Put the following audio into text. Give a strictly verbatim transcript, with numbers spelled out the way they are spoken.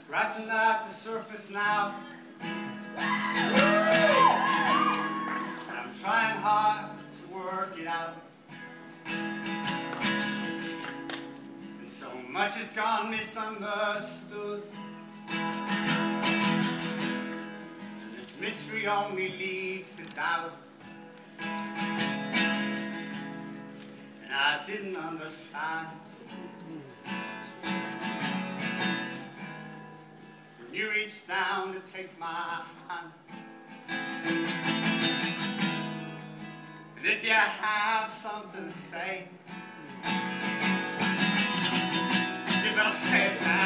scratching at the surface now. And I'm trying hard to work it out. And so much has gone misunderstood. And this mystery only leads to doubt. And I didn't understand. You reached down to take my hand. And if you have something to say, you better say it now.